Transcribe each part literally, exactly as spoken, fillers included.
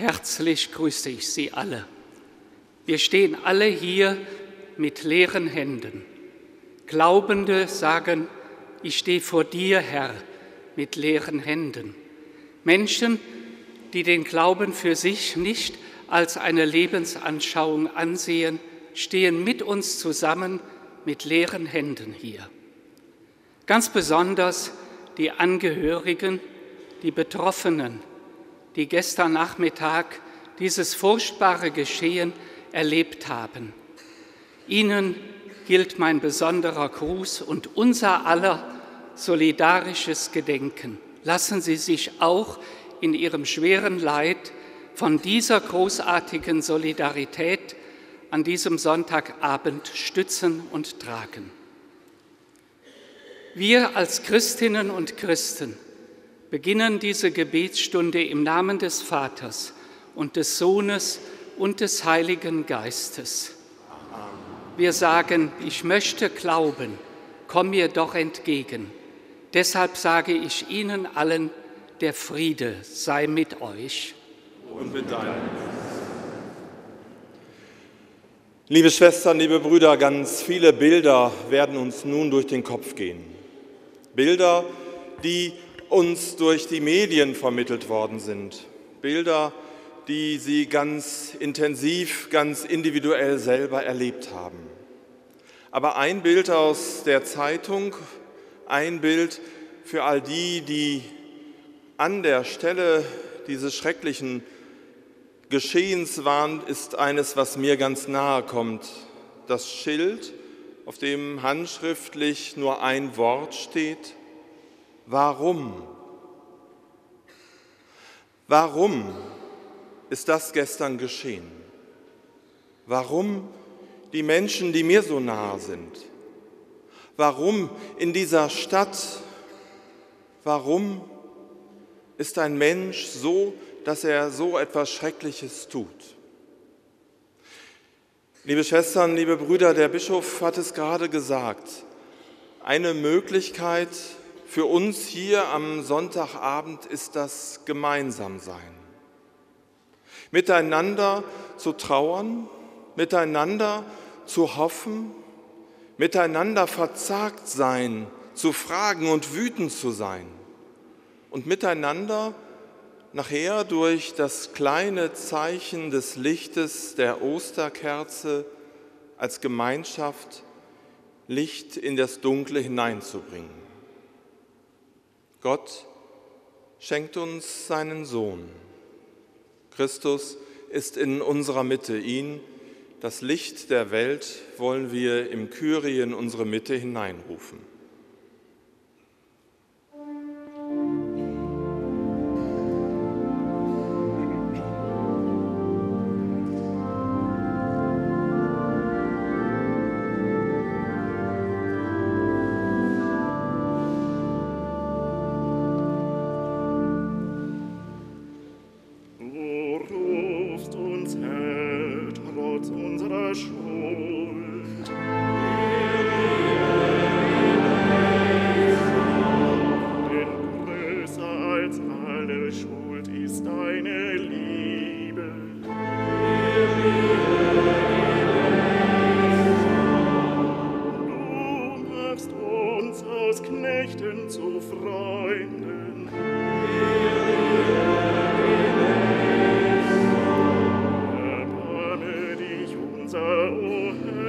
Herzlich grüße ich Sie alle. Wir stehen alle hier mit leeren Händen. Glaubende sagen, ich stehe vor dir, Herr, mit leeren Händen. Menschen, die den Glauben für sich nicht als eine Lebensanschauung ansehen, stehen mit uns zusammen mit leeren Händen hier. Ganz besonders die Angehörigen, die Betroffenen, die gestern Nachmittag dieses furchtbare Geschehen erlebt haben. Ihnen gilt mein besonderer Gruß und unser aller solidarisches Gedenken. Lassen Sie sich auch in Ihrem schweren Leid von dieser großartigen Solidarität an diesem Sonntagabend stützen und tragen. Wir als Christinnen und Christen beginnen diese Gebetsstunde im Namen des Vaters und des Sohnes und des Heiligen Geistes. Wir sagen, ich möchte glauben, komm mir doch entgegen. Deshalb sage ich Ihnen allen, der Friede sei mit euch. Und mit deinem. Liebe Schwestern, liebe Brüder, ganz viele Bilder werden uns nun durch den Kopf gehen. Bilder, die uns durch die Medien vermittelt worden sind. Bilder, die Sie ganz intensiv, ganz individuell selber erlebt haben. Aber ein Bild aus der Zeitung, ein Bild für all die, die an der Stelle dieses schrecklichen Geschehens waren, ist eines, was mir ganz nahe kommt. Das Schild, auf dem handschriftlich nur ein Wort steht: Warum? Warum ist das gestern geschehen? Warum die Menschen, die mir so nahe sind? Warum in dieser Stadt? Warum ist ein Mensch so, dass er so etwas Schreckliches tut? Liebe Schwestern, liebe Brüder, der Bischof hat es gerade gesagt. Eine Möglichkeit für uns hier am Sonntagabend ist das Gemeinsamsein. Miteinander zu trauern, miteinander zu hoffen, miteinander verzagt sein, zu fragen und wütend zu sein und miteinander nachher durch das kleine Zeichen des Lichtes der Osterkerze als Gemeinschaft Licht in das Dunkle hineinzubringen. Gott schenkt uns seinen Sohn. Christus ist in unserer Mitte. Ihn, das Licht der Welt, wollen wir im Kyrie in unsere Mitte hineinrufen. Erbarme dich, unser O Herr.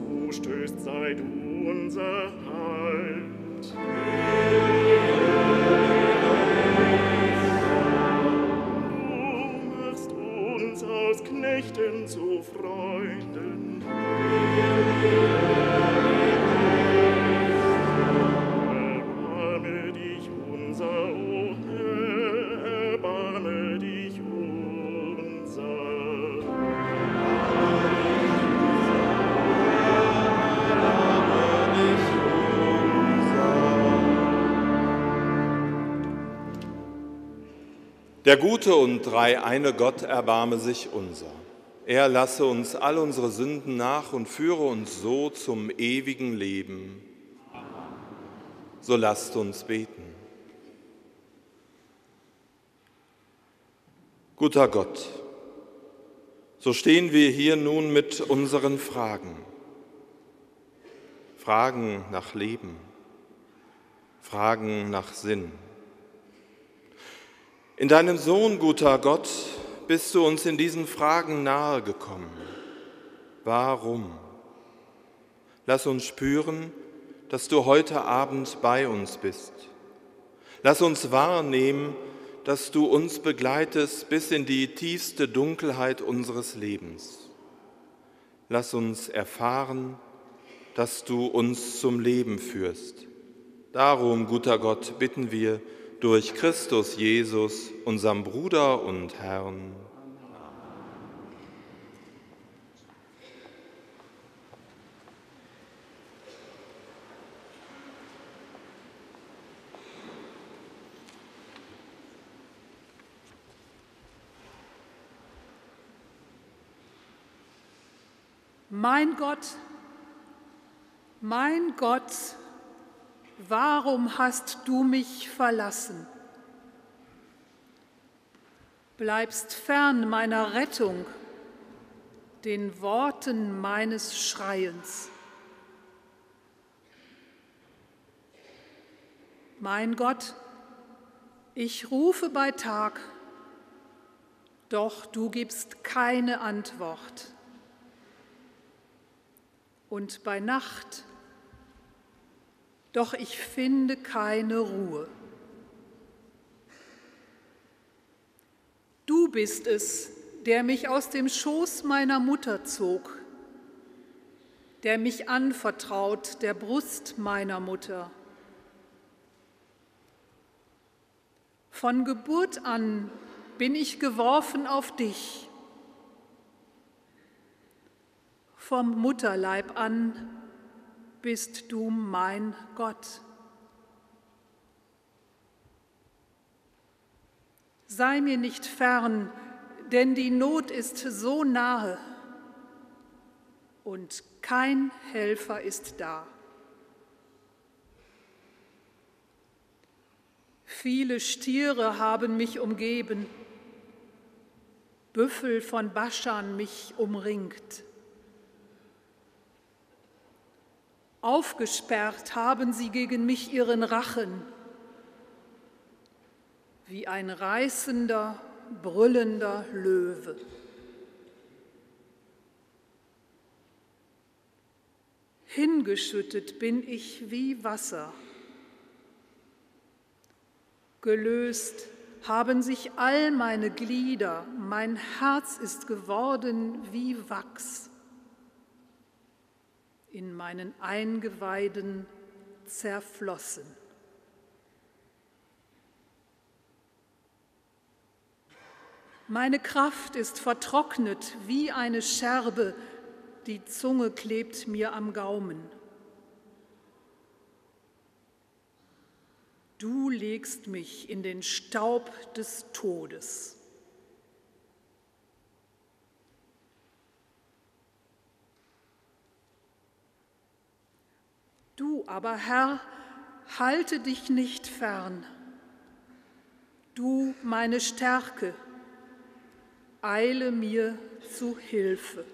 zustößt, sei du unser Halt. Du machst uns aus Knechten zu Freunden. Erbarme dich unser, o Herr, erbarme dich unser. Der gute und dreieine Gott erbarme sich unser. Er lasse uns all unsere Sünden nach und führe uns so zum ewigen Leben. So lasst uns beten. Guter Gott, so stehen wir hier nun mit unseren Fragen. Fragen nach Leben, Fragen nach Sinn. In deinem Sohn, guter Gott, bist du uns in diesen Fragen nahe gekommen. Warum? Lass uns spüren, dass du heute Abend bei uns bist. Lass uns wahrnehmen, dass du uns begleitest bis in die tiefste Dunkelheit unseres Lebens. Lass uns erfahren, dass du uns zum Leben führst. Darum, guter Gott, bitten wir, durch Christus Jesus, unserem Bruder und Herrn. Mein Gott, mein Gott, warum hast du mich verlassen? Bleibst fern meiner Rettung, den Worten meines Schreiens. Mein Gott, ich rufe bei Tag, doch du gibst keine Antwort. Und bei Nacht, doch ich finde keine Ruhe. Du bist es, der mich aus dem Schoß meiner Mutter zog, der mich anvertraut der Brust meiner Mutter. Von Geburt an bin ich geworfen auf dich. Vom Mutterleib an bist du mein Gott. Sei mir nicht fern, denn die Not ist so nahe und kein Helfer ist da. Viele Stiere haben mich umgeben, Büffel von Baschan mich umringt. Aufgesperrt haben sie gegen mich ihren Rachen, wie ein reißender, brüllender Löwe. Hingeschüttet bin ich wie Wasser. Gelöst haben sich all meine Glieder, mein Herz ist geworden wie Wachs. In meinen Eingeweiden zerflossen. Meine Kraft ist vertrocknet wie eine Scherbe, die Zunge klebt mir am Gaumen. Du legst mich in den Staub des Todes. Du aber, Herr, halte dich nicht fern. Du, meine Stärke, eile mir zu Hilfe.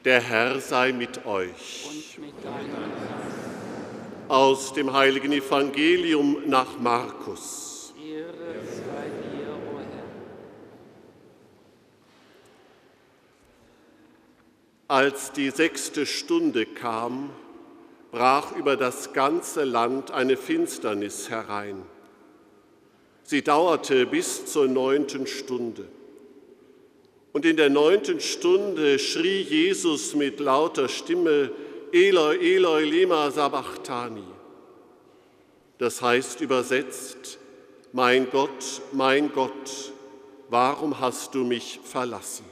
Der Herr sei mit euch. Und mit deinem Geist. Aus dem heiligen Evangelium nach Markus. Ehre sei dir, o Herr. Als die sechste Stunde kam, brach über das ganze Land eine Finsternis herein. Sie dauerte bis zur neunten Stunde. Und in der neunten Stunde schrie Jesus mit lauter Stimme, Eloi, Eloi, lema sabachthani. Das heißt übersetzt, mein Gott, mein Gott, warum hast du mich verlassen?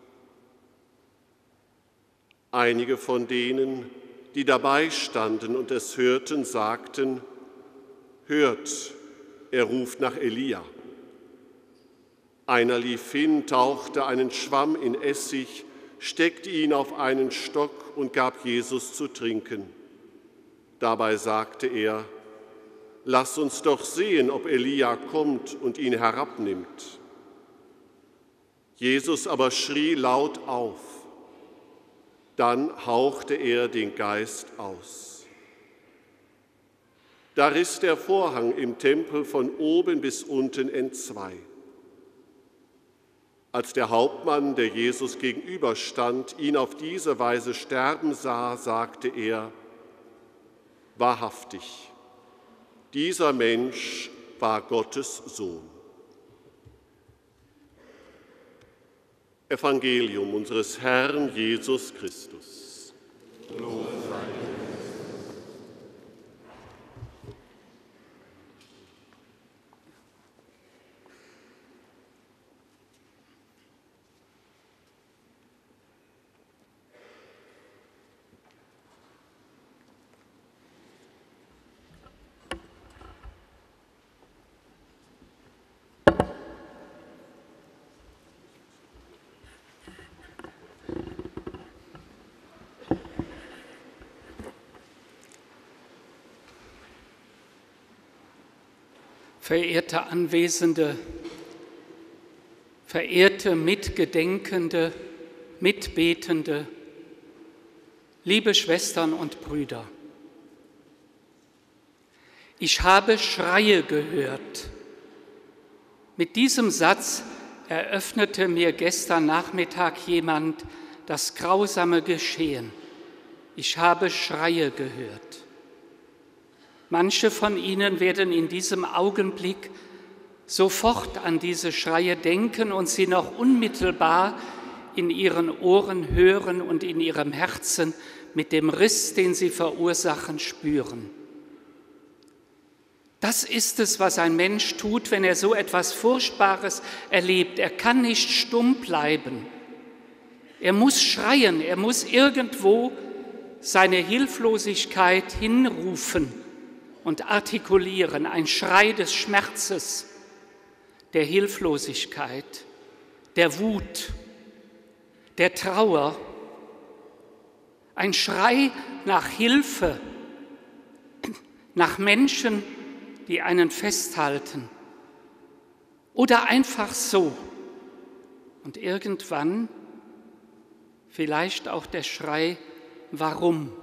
Einige von denen, die dabei standen und es hörten, sagten, hört, er ruft nach Elia. Einer lief hin, tauchte einen Schwamm in Essig, steckte ihn auf einen Stock und gab Jesus zu trinken. Dabei sagte er, lass uns doch sehen, ob Elia kommt und ihn herabnimmt. Jesus aber schrie laut auf. Dann hauchte er den Geist aus. Da riss der Vorhang im Tempel von oben bis unten entzwei. Als der Hauptmann, der Jesus gegenüberstand, ihn auf diese Weise sterben sah, sagte er, wahrhaftig, dieser Mensch war Gottes Sohn. Evangelium unseres Herrn Jesus Christus. Lob sei dir. Verehrte Anwesende, verehrte Mitgedenkende, Mitbetende, liebe Schwestern und Brüder, ich habe Schreie gehört. Mit diesem Satz eröffnete mir gestern Nachmittag jemand das grausame Geschehen. Ich habe Schreie gehört. Manche von Ihnen werden in diesem Augenblick sofort an diese Schreie denken und sie noch unmittelbar in ihren Ohren hören und in ihrem Herzen mit dem Riss, den sie verursachen, spüren. Das ist es, was ein Mensch tut, wenn er so etwas Furchtbares erlebt. Er kann nicht stumm bleiben. Er muss schreien, er muss irgendwo seine Hilflosigkeit hinrufen und artikulieren, ein Schrei des Schmerzes, der Hilflosigkeit, der Wut, der Trauer, ein Schrei nach Hilfe, nach Menschen, die einen festhalten oder einfach so. Und irgendwann vielleicht auch der Schrei, warum?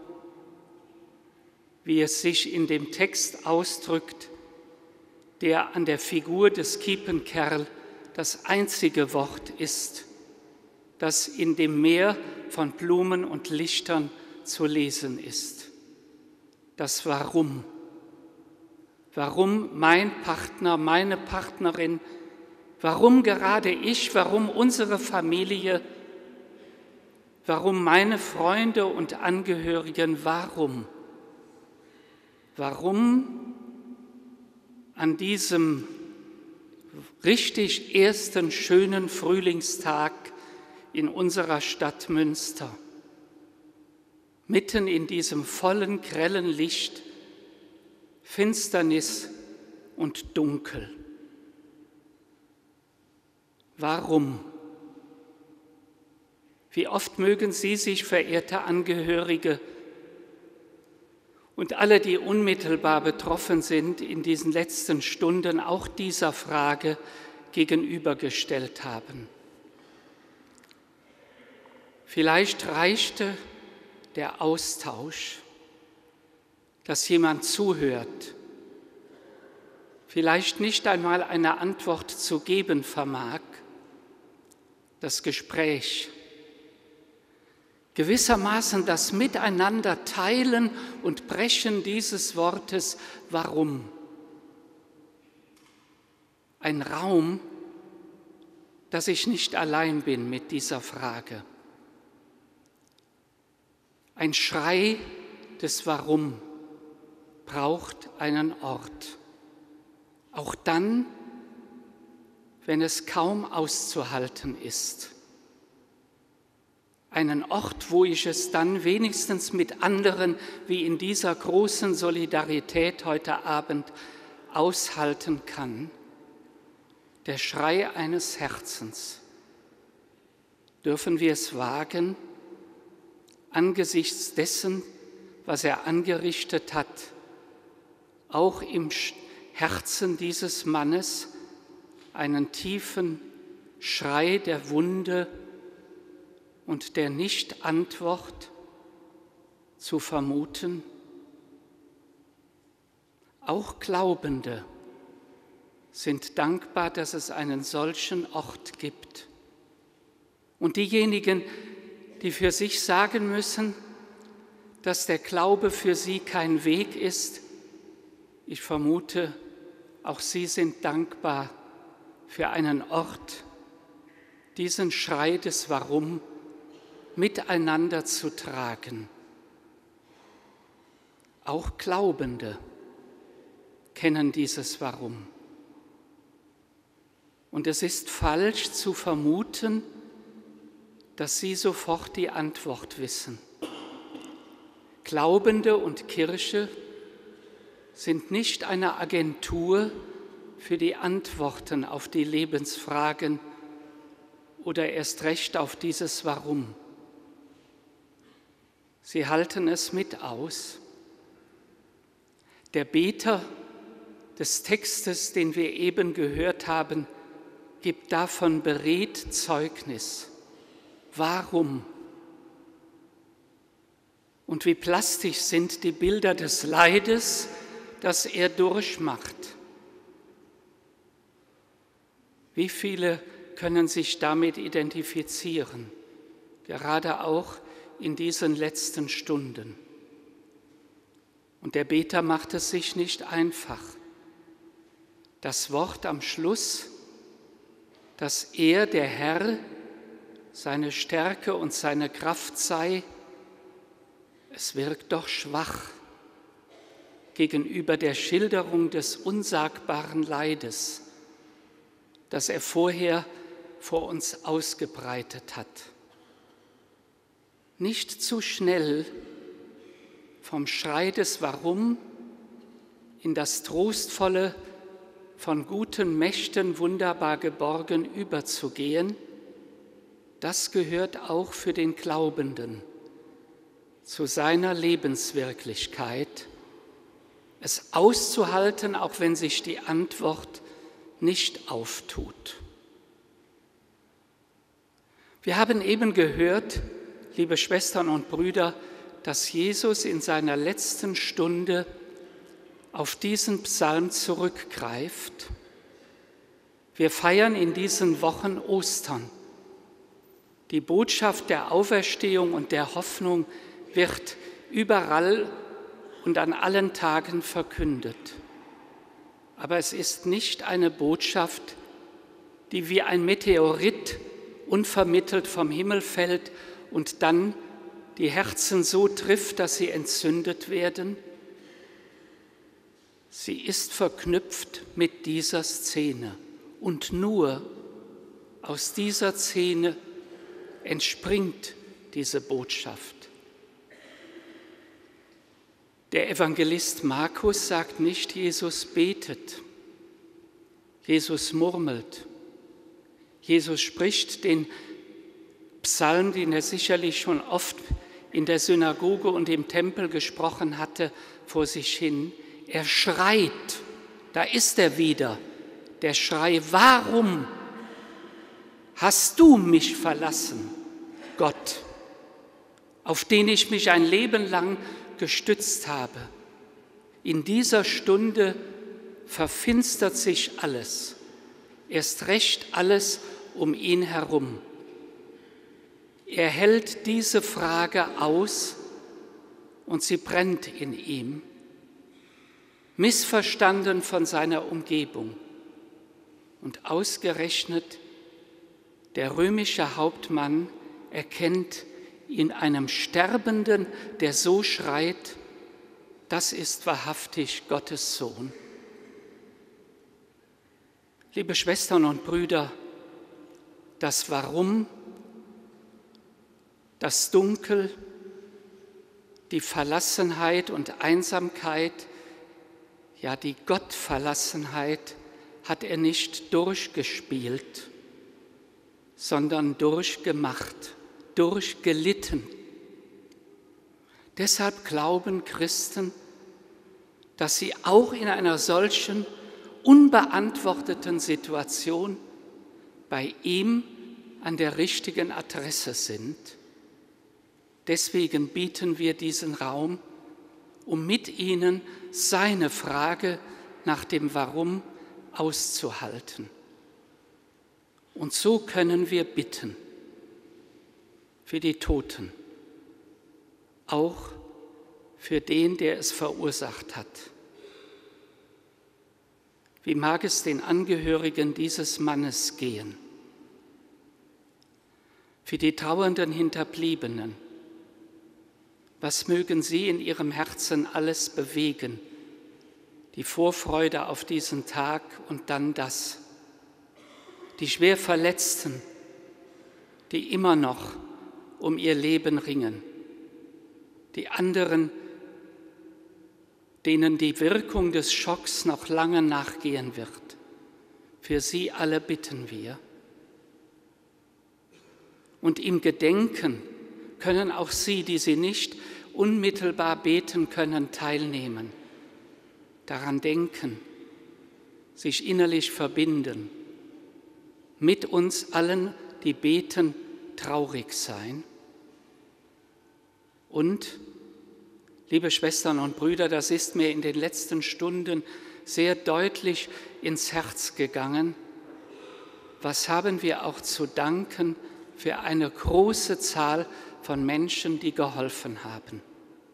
Wie es sich in dem Text ausdrückt, der an der Figur des Kiepenkerl das einzige Wort ist, das in dem Meer von Blumen und Lichtern zu lesen ist. Das Warum. Warum mein Partner, meine Partnerin, warum gerade ich, warum unsere Familie, warum meine Freunde und Angehörigen, warum? Warum an diesem richtig ersten schönen Frühlingstag in unserer Stadt Münster, mitten in diesem vollen, grellen Licht, Finsternis und Dunkel? Warum? Wie oft mögen Sie sich, verehrte Angehörige, und alle, die unmittelbar betroffen sind, in diesen letzten Stunden auch dieser Frage gegenübergestellt haben. Vielleicht reichte der Austausch, dass jemand zuhört, vielleicht nicht einmal eine Antwort zu geben vermag, das Gespräch, gewissermaßen das Miteinander teilen und brechen dieses Wortes Warum. Ein Raum, dass ich nicht allein bin mit dieser Frage. Ein Schrei des Warum braucht einen Ort. Auch dann, wenn es kaum auszuhalten ist. Einen Ort, wo ich es dann wenigstens mit anderen, wie in dieser großen Solidarität heute Abend, aushalten kann. Der Schrei eines Herzens. Dürfen wir es wagen, angesichts dessen, was er angerichtet hat, auch im Herzen dieses Mannes einen tiefen Schrei der Wunde und der Nichtantwort zu vermuten? Auch Glaubende sind dankbar, dass es einen solchen Ort gibt. Und diejenigen, die für sich sagen müssen, dass der Glaube für sie kein Weg ist, ich vermute, auch sie sind dankbar für einen Ort, diesen Schrei des Warum miteinander zu tragen. Auch Glaubende kennen dieses Warum. Und es ist falsch zu vermuten, dass sie sofort die Antwort wissen. Glaubende und Kirche sind nicht eine Agentur für die Antworten auf die Lebensfragen oder erst recht auf dieses Warum. Sie halten es mit aus. Der Beter des Textes, den wir eben gehört haben, gibt davon beredt Zeugnis. Warum? Und wie plastisch sind die Bilder des Leides, das er durchmacht. Wie viele können sich damit identifizieren, gerade auch in diesen letzten Stunden? Und der Beter macht es sich nicht einfach. Das Wort am Schluss, dass er, der Herr, seine Stärke und seine Kraft sei, es wirkt doch schwach gegenüber der Schilderung des unsagbaren Leides, das er vorher vor uns ausgebreitet hat. Nicht zu schnell vom Schrei des Warum in das Trostvolle, von guten Mächten wunderbar geborgen überzugehen, das gehört auch für den Glaubenden zu seiner Lebenswirklichkeit, es auszuhalten, auch wenn sich die Antwort nicht auftut. Wir haben eben gehört, liebe Schwestern und Brüder, dass Jesus in seiner letzten Stunde auf diesen Psalm zurückgreift. Wir feiern in diesen Wochen Ostern. Die Botschaft der Auferstehung und der Hoffnung wird überall und an allen Tagen verkündet. Aber es ist nicht eine Botschaft, die wie ein Meteorit unvermittelt vom Himmel fällt und dann die Herzen so trifft, dass sie entzündet werden. Sie ist verknüpft mit dieser Szene und nur aus dieser Szene entspringt diese Botschaft. Der Evangelist Markus sagt nicht, Jesus betet, Jesus murmelt, Jesus spricht den Psalm, den er sicherlich schon oft in der Synagoge und im Tempel gesprochen hatte, vor sich hin. Er schreit, da ist er wieder, der Schrei, warum hast du mich verlassen, Gott? auf den ich mich ein Leben lang gestützt habe. In dieser Stunde verfinstert sich alles, erst recht alles um ihn herum. Er hält diese Frage aus und sie brennt in ihm, missverstanden von seiner Umgebung. Und ausgerechnet der römische Hauptmann erkennt in einem Sterbenden, der so schreit, das ist wahrhaftig Gottes Sohn. Liebe Schwestern und Brüder, das Warum, das Dunkel, die Verlassenheit und Einsamkeit, ja die Gottverlassenheit hat er nicht durchgespielt, sondern durchgemacht, durchgelitten. Deshalb glauben Christen, dass sie auch in einer solchen unbeantworteten Situation bei ihm an der richtigen Adresse sind. Deswegen bieten wir diesen Raum, um mit ihnen seine Frage nach dem Warum auszuhalten. Und so können wir bitten für die Toten, auch für den, der es verursacht hat. Wie mag es den Angehörigen dieses Mannes gehen? Für die trauernden Hinterbliebenen, was mögen sie in ihrem Herzen alles bewegen? Die Vorfreude auf diesen Tag und dann das. Die schwer Verletzten, die immer noch um ihr Leben ringen. Die anderen, denen die Wirkung des Schocks noch lange nachgehen wird. Für sie alle bitten wir. Und im Gedenken können auch sie, die sie nicht unmittelbar beten können, teilnehmen. Daran denken, sich innerlich verbinden, mit uns allen, die beten, traurig sein. Und, liebe Schwestern und Brüder, das ist mir in den letzten Stunden sehr deutlich ins Herz gegangen. Was haben wir auch zu danken für eine große Zahl von Menschen, die geholfen haben.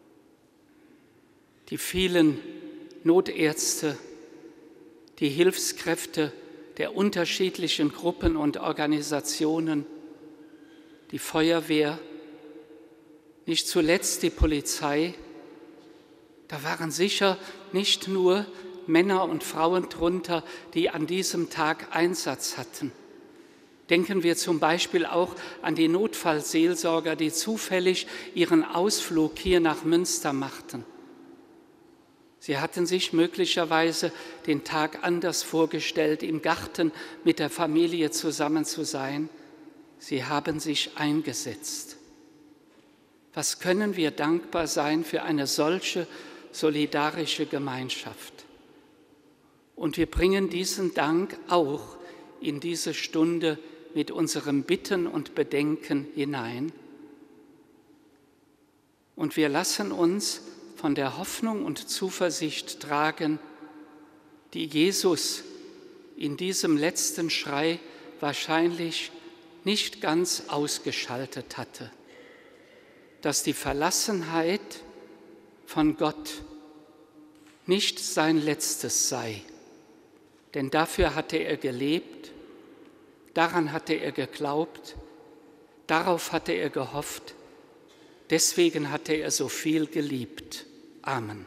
Die vielen Notärzte, die Hilfskräfte der unterschiedlichen Gruppen und Organisationen, die Feuerwehr, nicht zuletzt die Polizei. Da waren sicher nicht nur Männer und Frauen drunter, die an diesem Tag Einsatz hatten. Denken wir zum Beispiel auch an die Notfallseelsorger, die zufällig ihren Ausflug hier nach Münster machten. Sie hatten sich möglicherweise den Tag anders vorgestellt, im Garten mit der Familie zusammen zu sein. Sie haben sich eingesetzt. Was können wir dankbar sein für eine solche solidarische Gemeinschaft? Und wir bringen diesen Dank auch in diese Stunde mit unserem Bitten und Bedenken hinein. Und wir lassen uns von der Hoffnung und Zuversicht tragen, die Jesus in diesem letzten Schrei wahrscheinlich nicht ganz ausgeschaltet hatte, dass die Verlassenheit von Gott nicht sein letztes sei, denn dafür hatte er gelebt, daran hatte er geglaubt, darauf hatte er gehofft, deswegen hatte er so viel geliebt. Amen.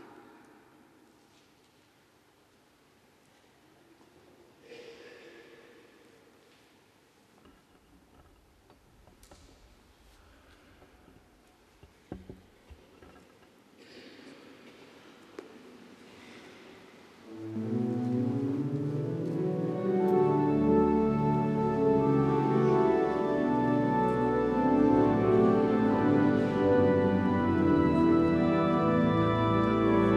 Amen.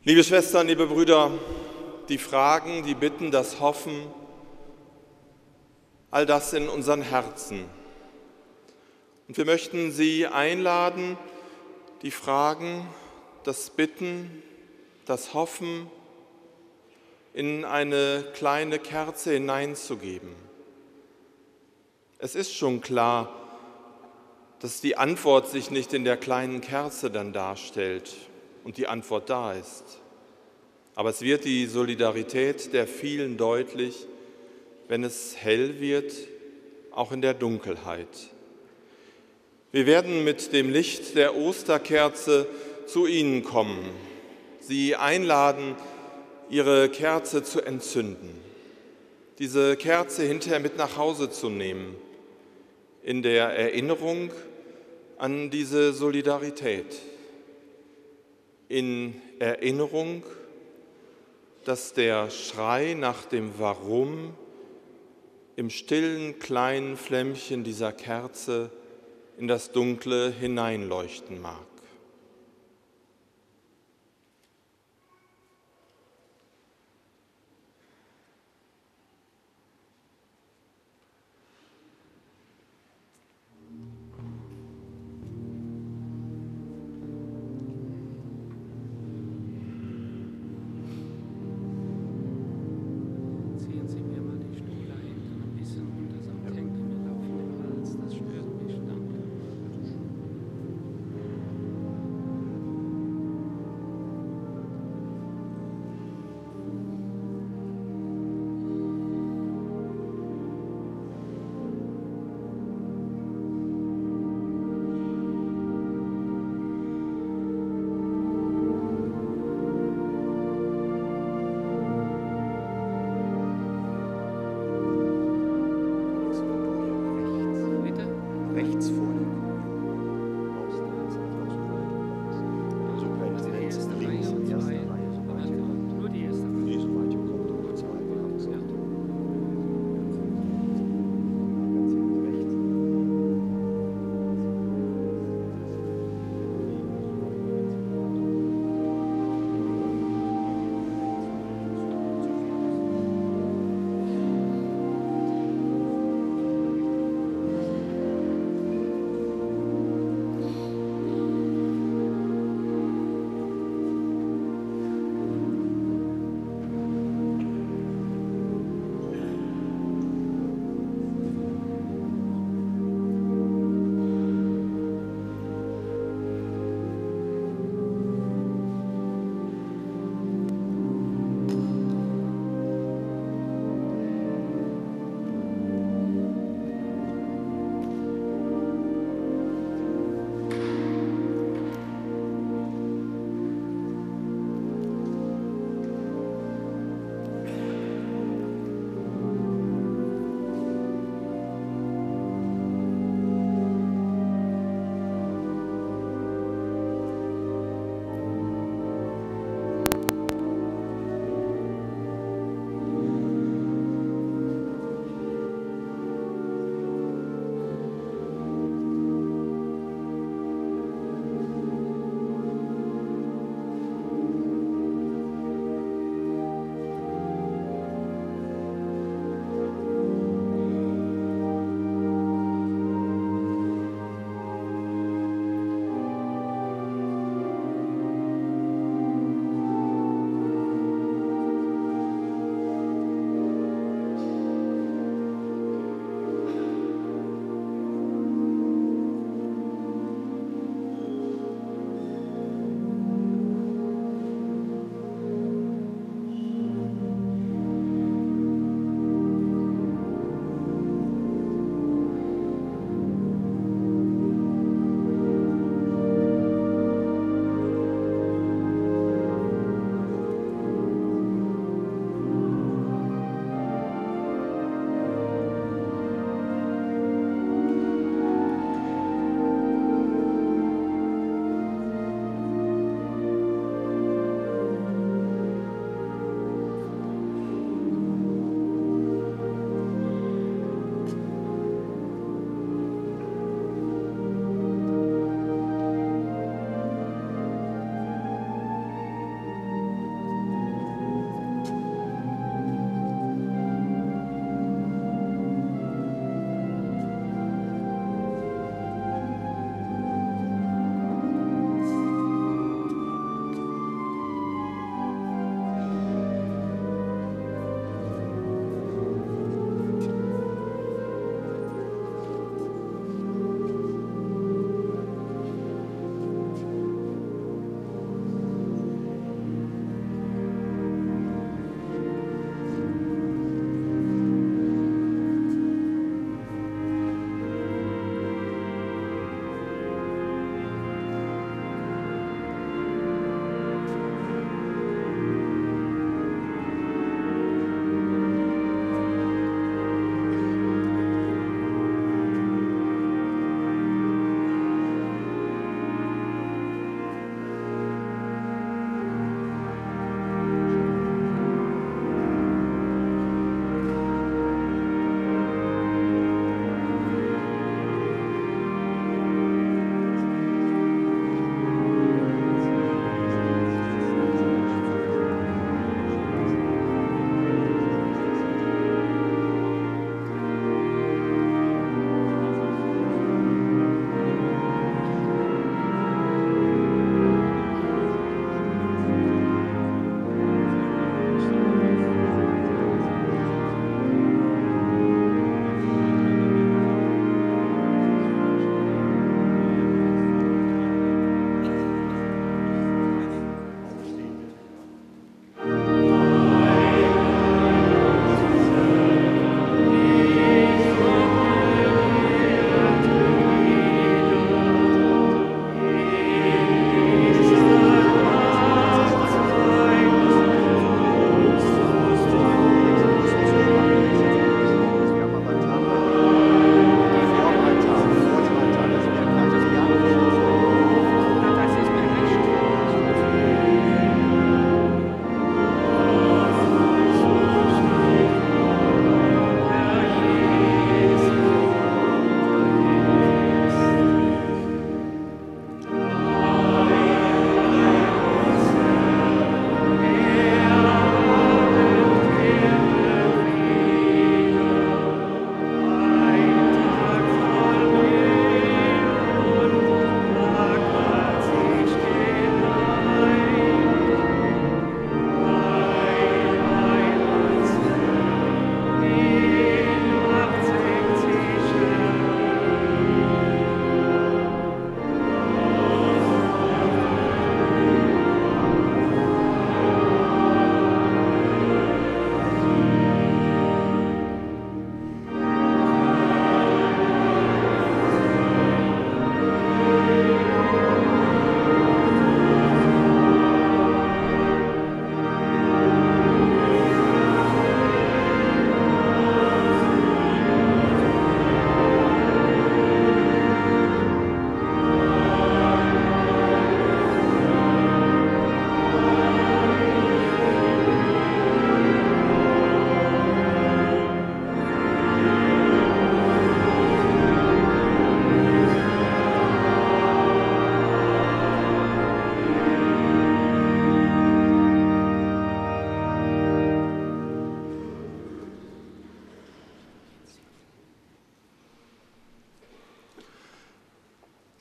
Liebe Schwestern, liebe Brüder, die Fragen, die Bitten, das Hoffen, all das in unseren Herzen. Und wir möchten Sie einladen, die Fragen, das Bitten, das Hoffen in eine kleine Kerze hineinzugeben. Es ist schon klar, dass die Antwort sich nicht in der kleinen Kerze dann darstellt und die Antwort da ist. Aber es wird die Solidarität der vielen deutlich, wenn es hell wird, auch in der Dunkelheit. Wir werden mit dem Licht der Osterkerze zu Ihnen kommen, Sie einladen, Ihre Kerze zu entzünden, diese Kerze hinterher mit nach Hause zu nehmen, in der Erinnerung an diese Solidarität, in Erinnerung, dass der Schrei nach dem Warum im stillen kleinen Flämmchen dieser Kerze in das Dunkle hineinleuchten mag.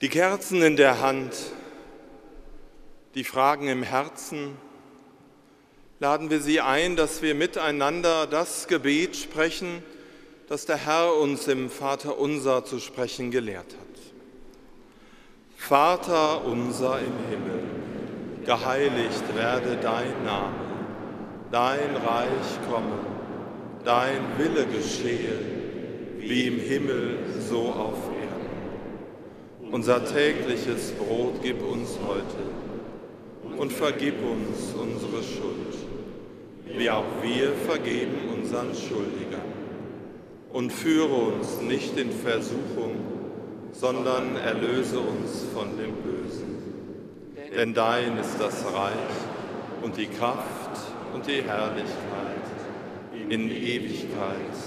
Die Kerzen in der Hand, die Fragen im Herzen, laden wir Sie ein, dass wir miteinander das Gebet sprechen, das der Herr uns im Vaterunser zu sprechen gelehrt hat. Vater unser im Himmel, geheiligt werde dein Name, dein Reich komme, dein Wille geschehe, wie im Himmel, so auf Erden. Unser tägliches Brot gib uns heute und vergib uns unsere Schuld, wie auch wir vergeben unseren Schuldigern. Und führe uns nicht in Versuchung, sondern erlöse uns von dem Bösen. Denn dein ist das Reich und die Kraft und die Herrlichkeit in Ewigkeit.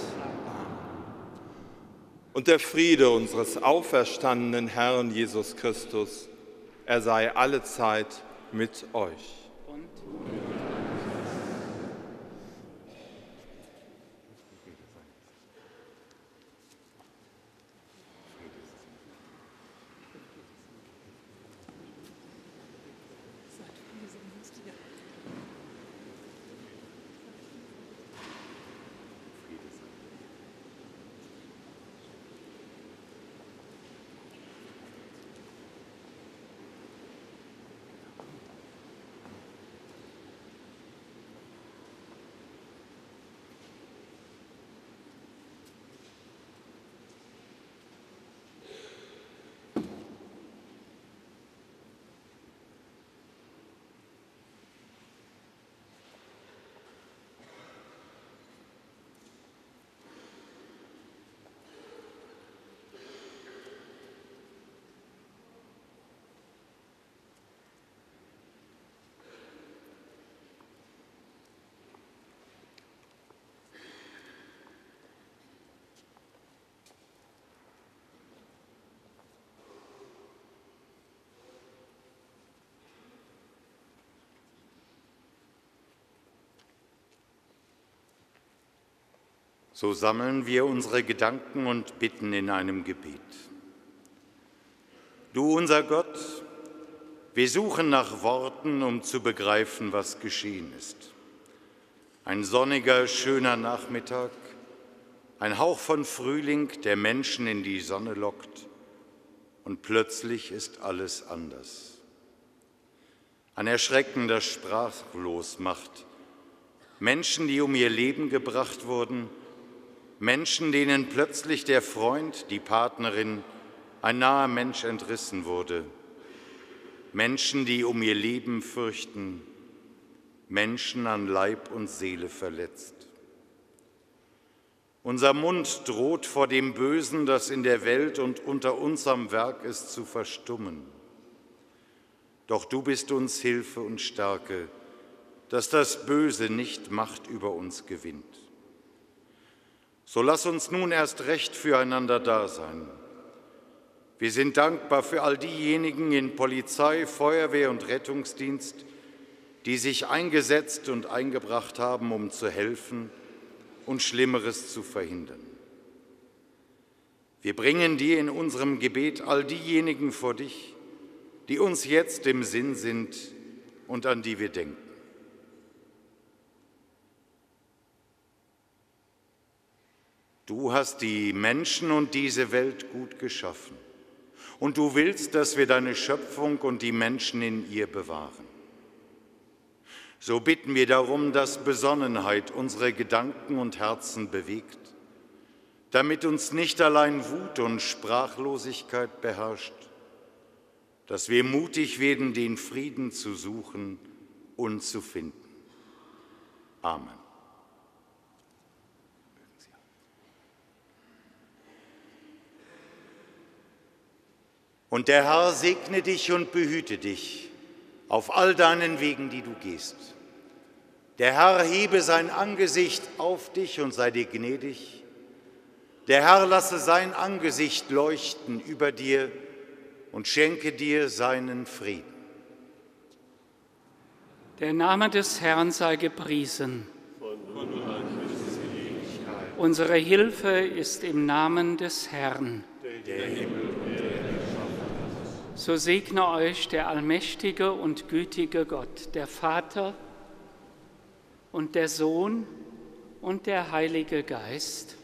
Und der Friede unseres auferstandenen Herrn Jesus Christus, er sei allezeit mit euch. So sammeln wir unsere Gedanken und Bitten in einem Gebet. Du, unser Gott, wir suchen nach Worten, um zu begreifen, was geschehen ist. Ein sonniger, schöner Nachmittag, ein Hauch von Frühling, der Menschen in die Sonne lockt, und plötzlich ist alles anders. Ein erschreckender Sprachlos macht. Menschen, die um ihr Leben gebracht wurden, Menschen, denen plötzlich der Freund, die Partnerin, ein naher Mensch entrissen wurde. Menschen, die um ihr Leben fürchten, Menschen an Leib und Seele verletzt. Unser Mund droht vor dem Bösen, das in der Welt und unter uns am Werk ist, zu verstummen. Doch du bist uns Hilfe und Stärke, dass das Böse nicht Macht über uns gewinnt. So lass uns nun erst recht füreinander da sein. Wir sind dankbar für all diejenigen in Polizei, Feuerwehr und Rettungsdienst, die sich eingesetzt und eingebracht haben, um zu helfen und Schlimmeres zu verhindern. Wir bringen dir in unserem Gebet all diejenigen vor dich, die uns jetzt im Sinn sind und an die wir denken. Du hast die Menschen und diese Welt gut geschaffen und du willst, dass wir deine Schöpfung und die Menschen in ihr bewahren. So bitten wir darum, dass Besonnenheit unsere Gedanken und Herzen bewegt, damit uns nicht allein Wut und Sprachlosigkeit beherrscht, dass wir mutig werden, den Frieden zu suchen und zu finden. Amen. Und der Herr segne dich und behüte dich auf all deinen Wegen, die du gehst. Der Herr hebe sein Angesicht auf dich und sei dir gnädig. Der Herr lasse sein Angesicht leuchten über dir und schenke dir seinen Frieden. Der Name des Herrn sei gepriesen. Unsere Hilfe ist im Namen des Herrn. Der Himmel und die Erde erschaffen hat. So segne euch der allmächtige und gütige Gott, der Vater und der Sohn und der Heilige Geist.